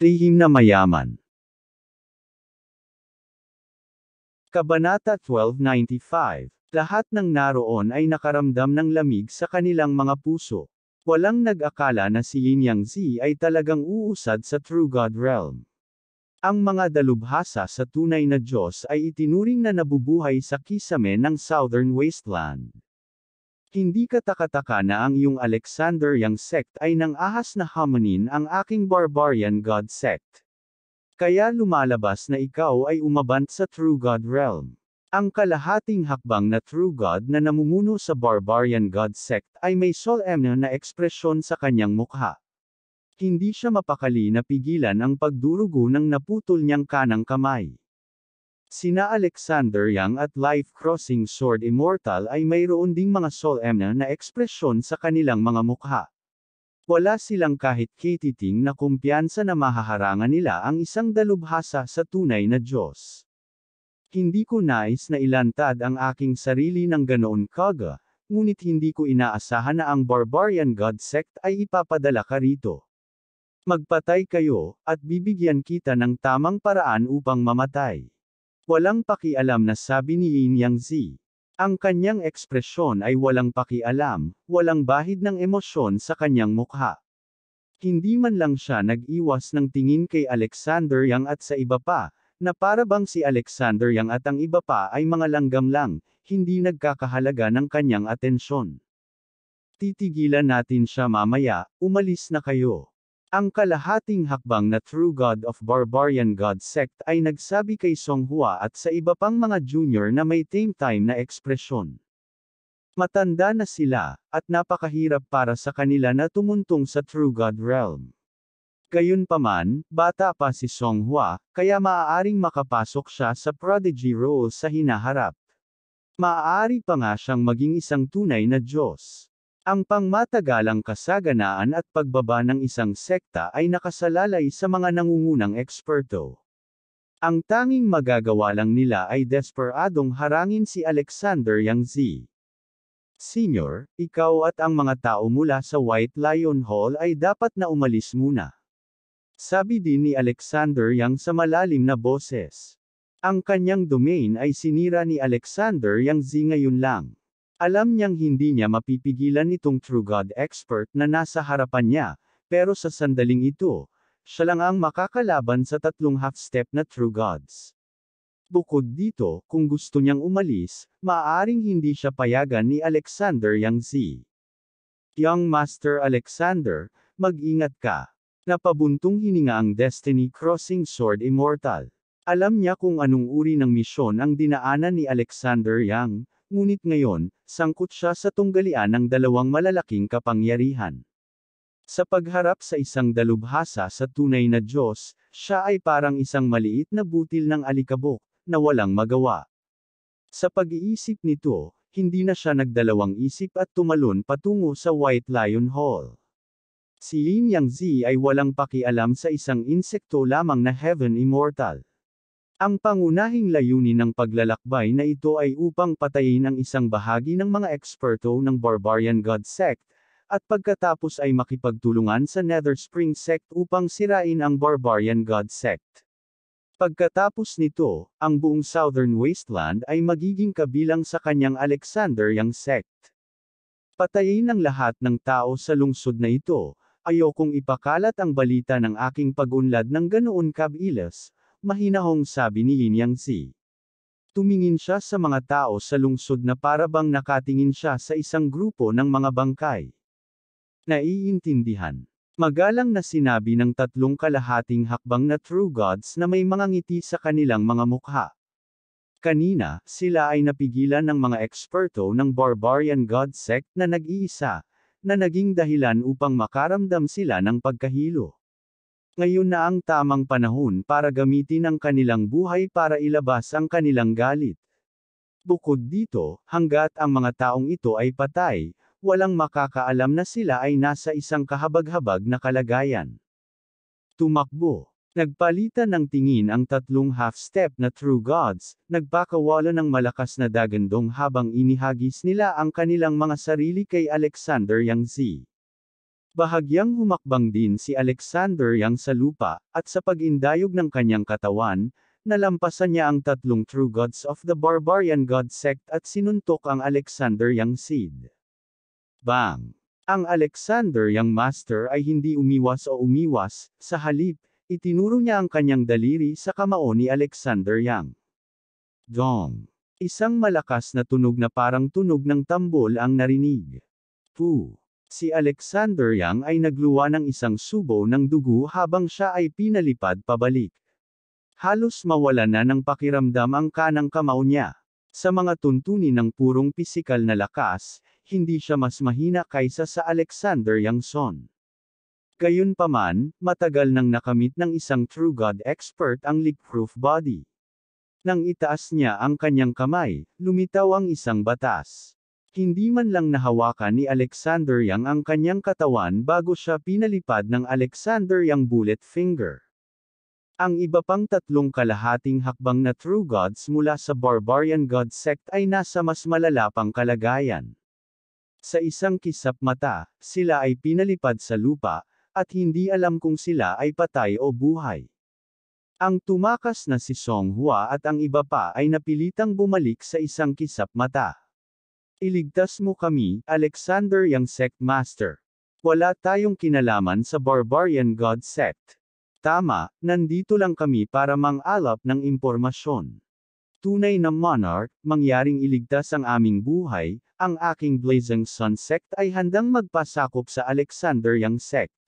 Lihim na mayaman. Kabanata 1295. Lahat ng naroon ay nakaramdam ng lamig sa kanilang mga puso. Walang nag-akala na si Yin Yang Zi ay talagang uusad sa True God Realm. Ang mga dalubhasa sa tunay na Diyos ay itinuring na nabubuhay sa kisame ng Southern Wasteland. Hindi katakataka na ang iyong Alexander Yang sect ay nang ahas na hamunin ang aking Barbarian God sect. Kaya lumalabas na ikaw ay umabant sa True God Realm. Ang kalahating hakbang na True God na namumuno sa Barbarian God sect ay may solemn na ekspresyon sa kanyang mukha. Hindi siya mapakali na pigilan ang pagdurugo ng naputol niyang kanang kamay. Sina Alexander Yang at Life Crossing Sword Immortal ay mayroon ding mga solemn na ekspresyon sa kanilang mga mukha. Wala silang kahit katiting na kumpiyansa na mahaharangan nila ang isang dalubhasa sa tunay na Diyos. Hindi ko nais na ilantad ang aking sarili ng ganoon kaga, ngunit hindi ko inaasahan na ang Barbarian God sect ay ipapadala ka rito. Magpatay kayo, at bibigyan kita ng tamang paraan upang mamatay. Walang pakialam na sabi ni Yin Yang Zi. Ang kanyang ekspresyon ay walang pakialam, walang bahid ng emosyon sa kanyang mukha. Hindi man lang siya nag-iwas ng tingin kay Alexander Yang at sa iba pa, na para bang si Alexander Yang at ang iba pa ay mga langgam lang, hindi nagkakahalaga ng kanyang atensyon. Titigilan natin siya mamaya, umalis na kayo. Ang kalahating hakbang na True God of Barbarian God sect ay nagsabi kay Song Hua at sa iba pang mga junior na may tame time na ekspresyon. Matanda na sila, at napakahirap para sa kanila na tumuntong sa True God Realm. Gayunpaman, bata pa si Song Hua, kaya maaaring makapasok siya sa prodigy role sa hinaharap. Maaari pa nga siyang maging isang tunay na Diyos. Ang pangmatagalang kasaganaan at pagbaba ng isang sekta ay nakasalalay sa mga nangungunang eksperto. Ang tanging magagawa lang nila ay desperadong harangin si Alexander Yang Zi. Senior, ikaw at ang mga tao mula sa White Lion Hall ay dapat na umalis muna. Sabi din ni Alexander Yang sa malalim na boses. Ang kanyang domain ay sinira ni Alexander Yang Zi ngayon lang. Alam niyang hindi niya mapipigilan itong True God expert na nasa harapan niya, pero sa sandaling ito, siya lang ang makakalaban sa tatlong half-step na True Gods. Bukod dito, kung gusto niyang umalis, maaaring hindi siya payagan ni Alexander Yang Zi. Young Master Alexander, mag-ingat ka. Napabuntong hininga ang Destiny Crossing Sword Immortal. Alam niya kung anong uri ng misyon ang dinaanan ni Alexander Yang, ngunit ngayon, sangkot siya sa tunggalian ng dalawang malalaking kapangyarihan. Sa pagharap sa isang dalubhasa sa tunay na Diyos, siya ay parang isang maliit na butil ng alikabok, na walang magawa. Sa pag-iisip nito, hindi na siya nagdalawang isip at tumalon patungo sa White Lion Hall. Si Yin Yang Zi ay walang pakialam sa isang insekto lamang na Heaven Immortal. Ang pangunahing layunin ng paglalakbay na ito ay upang patayin ang isang bahagi ng mga eksperto ng Barbarian God sect, at pagkatapos ay makipagtulungan sa Nether Spring sect upang sirain ang Barbarian God sect. Pagkatapos nito, ang buong Southern Wasteland ay magiging kabilang sa kanyang Alexander Yang sect. Patayin ang lahat ng tao sa lungsod na ito. Ayokong ipakalat ang balita ng aking pag-unlad ng ganoon kabilis, mahinahong sabi ni Yin Yang Zi. Tumingin siya sa mga tao sa lungsod na parabang nakatingin siya sa isang grupo ng mga bangkay. Naiintindihan. Magalang na sinabi ng tatlong kalahating hakbang na True Gods na may mga ngiti sa kanilang mga mukha. Kanina, sila ay napigilan ng mga eksperto ng Barbarian God sect na nag-iisa, na naging dahilan upang makaramdam sila ng pagkahilo. Ngayon na ang tamang panahon para gamitin ang kanilang buhay para ilabas ang kanilang galit. Bukod dito, hanggat ang mga taong ito ay patay, walang makakaalam na sila ay nasa isang kahabag-habag na kalagayan. Tumakbo. Nagpalitan ng tingin ang tatlong half-step na True Gods, nagpakawala ng malakas na dagandong habang inihagis nila ang kanilang mga sarili kay Alexander Yang Zi. Bahagyang humakbang din si Alexander Yang sa lupa, at sa pag-indayog ng kanyang katawan, nalampasan niya ang tatlong true gods of the barbarian god sect at sinuntok ang Alexander Yang Seed. Bang! Ang Alexander Yang Master ay hindi umiwas o umiwas, sa halip, itinuro niya ang kanyang daliri sa kamao ni Alexander Yang. Dong! Isang malakas na tunog na parang tunog ng tambol ang narinig. Poo! Si Alexander Yang ay nagluwa ng isang subo ng dugo habang siya ay pinalipad pabalik. Halos mawala na ng pakiramdam ang kanang kamao niya. Sa mga tuntunin ng purong pisikal na lakas, hindi siya mas mahina kaysa sa Alexander Yang Son. Gayunpaman, matagal nang nakamit ng isang True God expert ang leak-proof body. Nang itaas niya ang kanyang kamay, lumitaw ang isang batas. Hindi man lang nahawakan ni Alexander Yang ang kanyang katawan bago siya pinalipad ng Alexander Yang bullet finger. Ang iba pang tatlong kalahating hakbang na true gods mula sa barbarian god sect ay nasa mas malala pang kalagayan. Sa isang kisap mata, sila ay pinalipad sa lupa, at hindi alam kung sila ay patay o buhay. Ang tumakas na si Song Hua at ang iba pa ay napilitang bumalik sa isang kisap mata. Iligtas mo kami, Alexander Yang Sect Master. Wala tayong kinalaman sa Barbarian God Sect. Tama, nandito lang kami para mang-alap ng impormasyon. Tunay na monarch, mangyaring iligtas ang aming buhay, ang aking Blazing Sun Sect ay handang magpasakop sa Alexander Yang Sect.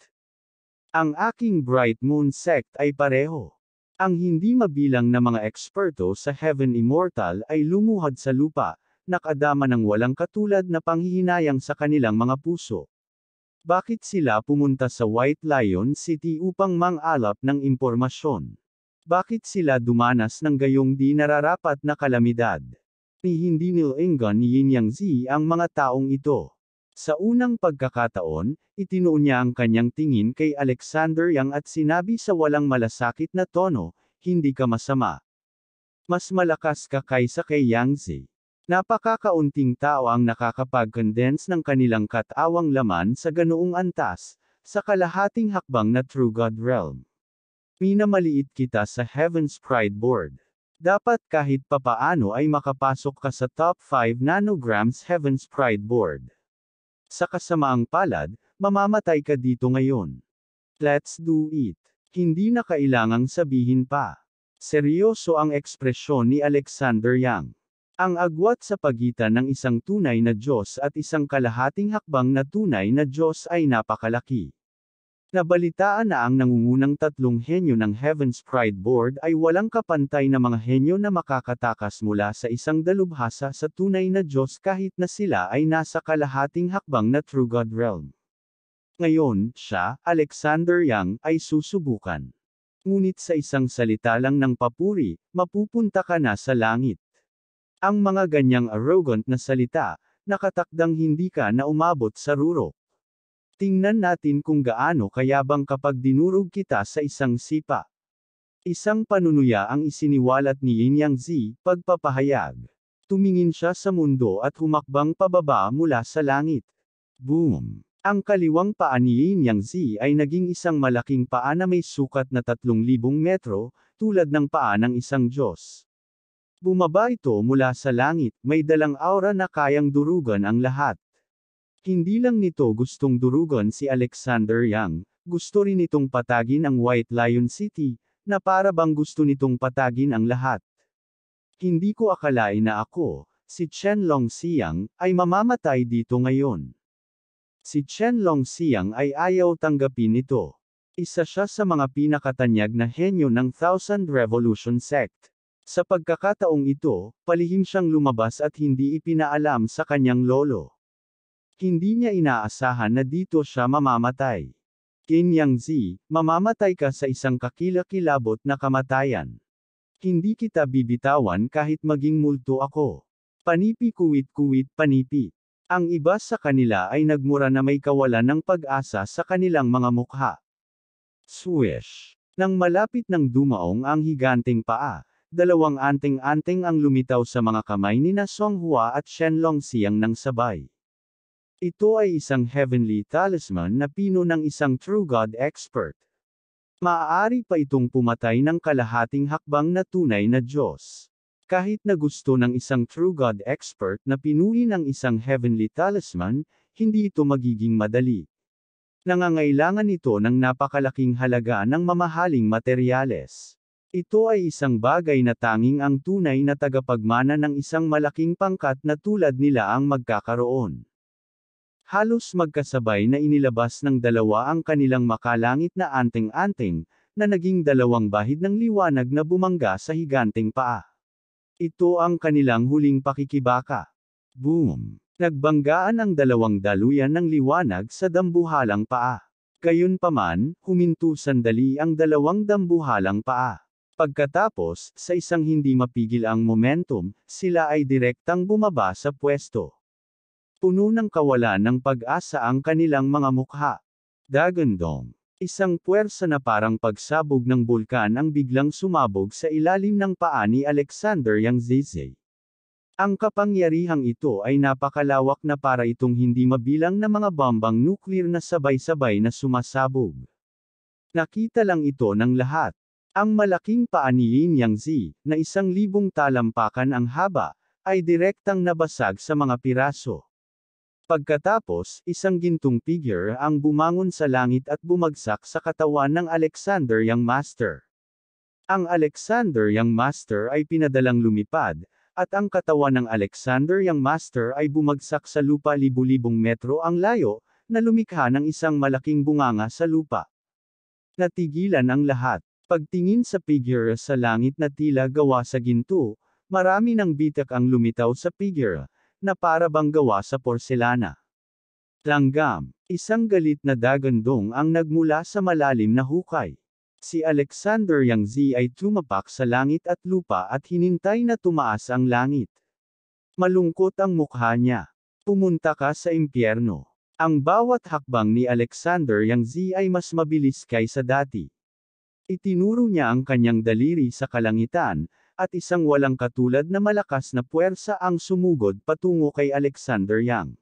Ang aking Bright Moon Sect ay pareho. Ang hindi mabilang na mga eksperto sa Heaven Immortal ay lumuhad sa lupa, nakadama ng walang katulad na panghihinayang sa kanilang mga puso. Bakit sila pumunta sa White Lion City upang mang-alap ng impormasyon? Bakit sila dumanas ng gayong di nararapat na kalamidad? Hindi nilainggan ni Yin Yang Zi ang mga taong ito. Sa unang pagkakataon, itinuon niya ang kanyang tingin kay Alexander Yang at sinabi sa walang malasakit na tono, hindi ka masama. Mas malakas ka kaysa kay Yang Zi. Napakakaunting tao ang nakakapag-condense ng kanilang katawang laman sa ganoong antas, sa kalahating hakbang na True God Realm. Minamaliit kita sa Heaven's Pride Board. Dapat kahit papaano ay makapasok ka sa top 5 nanograms Heaven's Pride Board. Sa kasamaang palad, mamamatay ka dito ngayon. Let's do it. Hindi na kailangang sabihin pa. Seryoso ang ekspresyon ni Alexander Yang. Ang agwat sa pagitan ng isang tunay na Diyos at isang kalahating hakbang na tunay na Diyos ay napakalaki. Nabalitaan na ang nangungunang tatlong henyo ng Heaven's Pride Board ay walang kapantay na mga henyo na makakatakas mula sa isang dalubhasa sa tunay na Diyos kahit na sila ay nasa kalahating hakbang na True God Realm. Ngayon, siya, Alexander Yang, ay susubukan. Ngunit sa isang salita lang ng papuri, mapupunta ka na sa langit. Ang mga ganyang arrogant na salita, nakatakdang hindi ka na umabot sa rurok. Tingnan natin kung gaano kayabang kapag dinurog kita sa isang sipa. Isang panunuya ang isiniwalat ni Yin Yang Zi, pagpapahayag. Tumingin siya sa mundo at humakbang pababa mula sa langit. Boom! Ang kaliwang paa ni Yin Yang Zi ay naging isang malaking paa na may sukat na 3,000 metro, tulad ng paa ng isang Diyos. Bumaba ito mula sa langit, may dalang aura na kayang durugan ang lahat. Hindi lang nito gustong durugan si Alexander Yang, gusto rin itong patagin ang White Lion City, na para bang gusto nitong patagin ang lahat. Hindi ko akalain na ako, si Chen Longxiang, ay mamamatay dito ngayon. Si Chen Longxiang ay ayaw tanggapin ito. Isa siya sa mga pinakatanyag na henyo ng Thousand Revolution Sect. Sa pagkakataong ito, palihim siyang lumabas at hindi ipinaalam sa kanyang lolo. Hindi niya inaasahan na dito siya mamamatay. Yin Yang Zi, mamamatay ka sa isang kakilakilabot na kamatayan. Hindi kita bibitawan kahit maging multo ako. Panipi kuwit-kuwit panipi. Ang iba sa kanila ay nagmura na may kawalan ng pag-asa sa kanilang mga mukha. Swish! Nang malapit ng dumaong ang higanteng paa, dalawang anting-anting ang lumitaw sa mga kamay ni na Song Hua at Shen Longxiang ng sabay. Ito ay isang heavenly talisman na pino ng isang true God expert. Maaari pa itong pumatay ng kalahating hakbang na tunay na Diyos. Kahit na gusto ng isang true God expert na pinuin ang isang heavenly talisman, hindi ito magiging madali. Nangangailangan ito ng napakalaking halaga ng mamahaling materyales. Ito ay isang bagay na tanging ang tunay na tagapagmana ng isang malaking pangkat na tulad nila ang magkakaroon. Halos magkasabay na inilabas ng dalawa ang kanilang makalangit na anting-anting, na naging dalawang bahid ng liwanag na bumangga sa higanteng paa. Ito ang kanilang huling pakikibaka. Boom! Nagbanggaan ang dalawang daluyan ng liwanag sa dambuhalang paa. Gayunpaman, huminto sandali ang dalawang dambuhalang paa. Pagkatapos, sa isang hindi mapigil ang momentum, sila ay direktang bumaba sa pwesto. Puno ng kawalan ng pag-asa ang kanilang mga mukha. Dagandong. Isang puwersa na parang pagsabog ng bulkan ang biglang sumabog sa ilalim ng paa ni Alexander Yang Zizi. Ang kapangyarihang ito ay napakalawak na para itong hindi mabilang na mga bombang nuklear na sabay-sabay na sumasabog. Nakita lang ito ng lahat. Ang malaking paa ni Yin Yang Zi, na 1,000 talampakan ang haba, ay direktang nabasag sa mga piraso. Pagkatapos, isang gintong figure ang bumangon sa langit at bumagsak sa katawan ng Alexander Yang Master. Ang Alexander Yang Master ay pinadalang lumipad, at ang katawan ng Alexander Yang Master ay bumagsak sa lupa libu-libong metro ang layo, na lumikha ng isang malaking bunganga sa lupa. Natigilan ang lahat. Pagtingin sa figure sa langit na tila gawa sa ginto, marami ng bitak ang lumitaw sa figure, na para bang gawa sa porselana. Langgam. Isang galit na dagandong ang nagmula sa malalim na hukay. Si Alexander Yang Zi ay tumapak sa langit at lupa at hinintay na tumaas ang langit. Malungkot ang mukha niya. Pumunta ka sa impyerno. Ang bawat hakbang ni Alexander Yang Zi ay mas mabilis kaysa dati. Itinuro niya ang kanyang daliri sa kalangitan, at isang walang katulad na malakas na puwersa ang sumugod patungo kay Alexander Yang.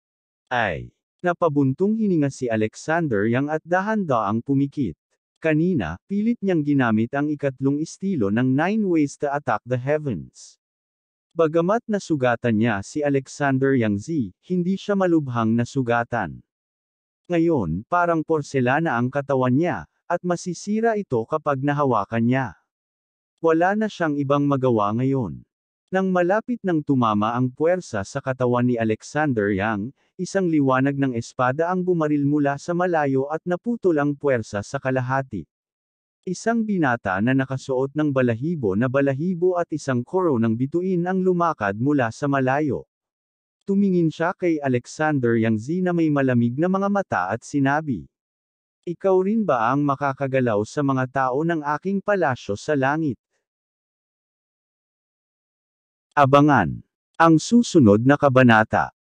Ay! Napabuntong hininga si Alexander Yang at dahan-daang pumikit. Kanina, pilit niyang ginamit ang ikatlong estilo ng 9 ways to attack the heavens. Bagamat nasugatan niya si Alexander Yang Zi, hindi siya malubhang nasugatan. Ngayon, parang porselana ang katawan niya, at masisira ito kapag nahawakan niya. Wala na siyang ibang magawa ngayon. Nang malapit nang tumama ang puwersa sa katawan ni Alexander Yang, isang liwanag ng espada ang bumaril mula sa malayo at naputol ang puwersa sa kalahati. Isang binata na nakasuot ng balahibo at isang koro ng bituin ang lumakad mula sa malayo. Tumingin siya kay Alexander Yang Zi na may malamig na mga mata at sinabi, "Ikaw rin ba ang makakagalaw sa mga tao ng aking palasyo sa langit?" Abangan ang susunod na kabanata.